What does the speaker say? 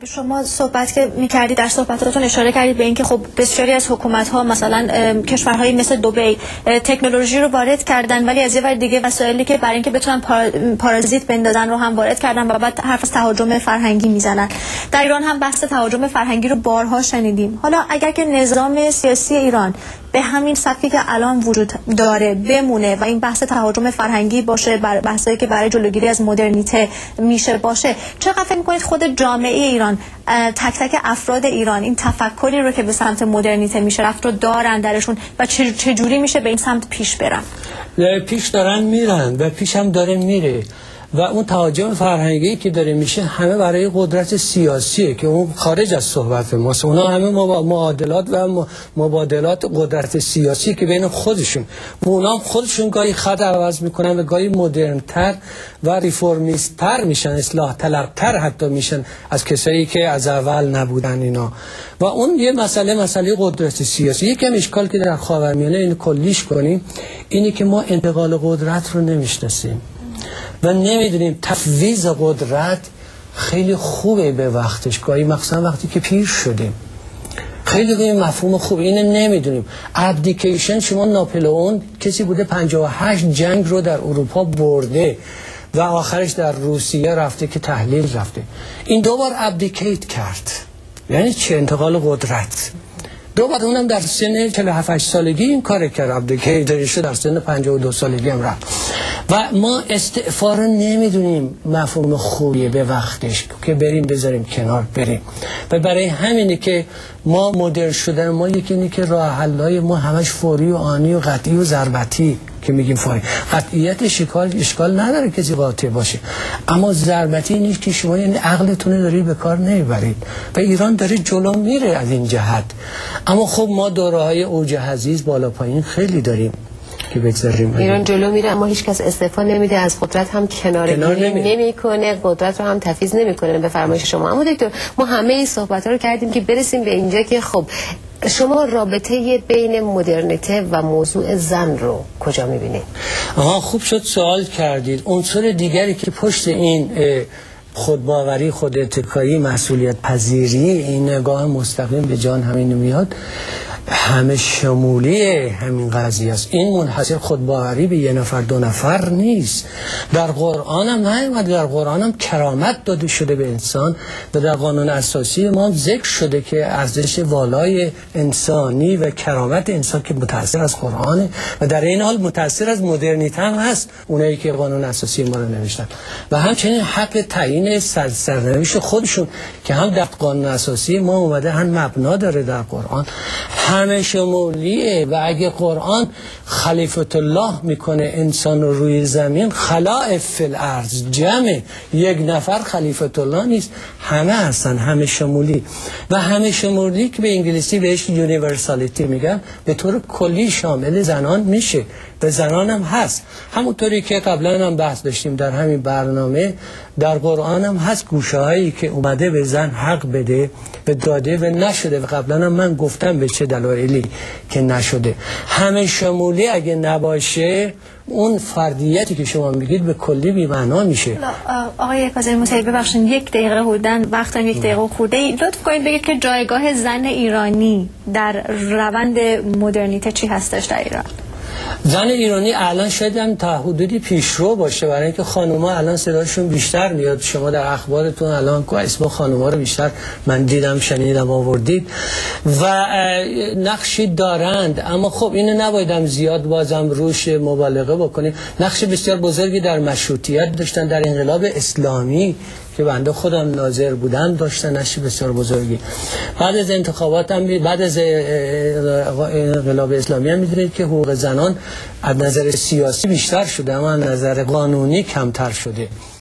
شما صحبت که می‌کردید در صحبتاتون اشاره کردید به اینکه خب بسیاری از حکومت‌ها مثلا کشورهای مثل دبی تکنولوژی رو وارد کردن، ولی از یه ور دیگه وسایلی که برای اینکه بتونن پارازیت بندازن رو هم وارد کردن و بعد حرف از تهاجم فرهنگی میزنن. در ایران هم بحث تهاجم فرهنگی رو بارها شنیدیم. حالا اگر که نظام سیاسی ایران به همین سبکی که الان وجود داره بمونه و این بحث تهاجم فرهنگی باشه، بحثایی که برای جلوگیری از مدرنیته میشه باشه، چقدر فکر می‌کنید خود جامعه ایران، تک تک افراد ایران این تفکری رو که به سمت مدرنیته میشه رفت رو دارن درشون و چه جوری میشه به این سمت پیش برن؟ پیش دارن میرن و پیش هم داره میره و اون تهاجم فرهنگی که داره میشه همه برای قدرت سیاسیه که اون خارج از صحبت ماست. اونا همه معادلات و مبادلات قدرت سیاسی که بین خودشون، اونا هم خودشون گاهی خط عوض میکنن و گاهی مدرن‌تر و ریفرمیست‌تر میشن، اصلاح طلب‌تر حتی میشن از کسایی که از اول نبودن اینا. و اون یه مسئله قدرت سیاسی. یکم اشکال که در خاورمیانه این کلیش کنیم اینی که ما انتقال قدرت رو نمیشناسیم و نمیدونیم تفویض قدرت خیلی خوبه به وقتش، گاهی مخصوصا وقتی که پیر شدیم خیلی مفهوم خوبه، اینو نمیدونیم. ابدیکیشن، شما ناپلئون کسی بوده 58 جنگ رو در اروپا برده و آخرش در روسیه رفته که تحلیل رفته، این دوبار ابدیکیت کرد. یعنی چه؟ انتقال قدرت. دوباره اونم در سن 47 سالگی این کار کرد، ابدیکیت در سن 52 سالگی هم رفت. و ما استعفا رو نمیدونیم مفهوم خوبیه به وقتش که بریم بذاریم کنار بریم. و برای همینه که ما مدرن شدن ما یکی اینه که راه حل‌های ما همش فوری و آنی و قطعی و ضربتی که میگیم فوری. قطعیت اشکال نداره کسی قاطع باشه، اما ضربتی نیست که شما یعنی عقلتون رو دارید به کار نمیبرید و ایران داره جلو میره از این جهت. اما خب ما دوره‌های اوج حضیض بالا پایین خیلی داریم که بگذاریم. ایران جلو میره اما هیچ کس استعفا نمیده، از قدرت هم کنارگیری نمیکنه، قدرت رو هم تفویض نمیکنه به فرمایش شما. اما دکتر ما همه این صحبت‌ها رو کردیم که برسیم به اینجا که خب شما رابطه بین مدرنیته و موضوع زن رو کجا میبینید؟ خوب شد سوال کردید. عنصر دیگری که پشت این خودباوری، خوداتکایی، مسئولیت پذیری، این نگاه مستقیم به جان همین میاد، همه شمولی همین قضیه است. این منحصر خودباوری به یه نفر دو نفر نیست. در قرآن هم نیامده، در قرآن هم کرامت داده شده به انسان و در قانون اساسی ما ذکر شده که ارزش والای انسانی و کرامت انسان که متأثر از قرآنه و در این حال متأثر از مدرنیته هم هست، اونایی که قانون اساسی ما رو نوشتن. و همچنین حق تعیین سرنوشت خودشون که هم در قانون اساسی ما اومده، هم مبنا داره در قرآن، همه شمولیه. و اگه قرآن خلیفت الله میکنه انسان رو روی زمین، خلائف فی الارض، جمع یک نفر خلیفت الله نیست، همه هستن، همه شمولی. و همه شمولی که به انگلیسی بهش یونیورسالیتی میگن، به طور کلی شامل زنان میشه و زنان هم هست. همونطوری که قبلا هم بحث داشتیم در همین برنامه، در قرآن هم هست گوشه هایی که اومده به زن حق بده و داده و نشده و قبلا هم من گفتم به چه دلایلی که نشده. همه شمولی اگه نباشه اون فردیتی که شما میگید به کلی بی معنا میشه. آقای کاظمی موسوی ببخشید یک دقیقه حدوداً وقت داریم، یک دقیقه خورده ای لطف کنید بگید که جایگاه زن ایرانی در روند مدرنیته چی هستش در ایران؟ زن ایرانی الان شاید هم تا حدودی پیشرو باشه، برای اینکه خانوما الان صداشون بیشتر میاد. شما در اخبارتون الان اسم خانوما رو بیشتر من دیدم، شنیدم، آوردید و نقشی دارند. اما خب اینو نبایدم زیاد بازم روش مبالغه بکنیم. نقش بسیار بزرگی در مشروطیت داشتن، در انقلاب اسلامی که بنده خودم ناظر بودم داشتن نقش بسیار بزرگی. بعد از انتخابات هم، بعد از انقلاب اسلامی هم میدونید که حقوق زنان از نظر سیاسی بیشتر شده اما از نظر قانونی کمتر شده.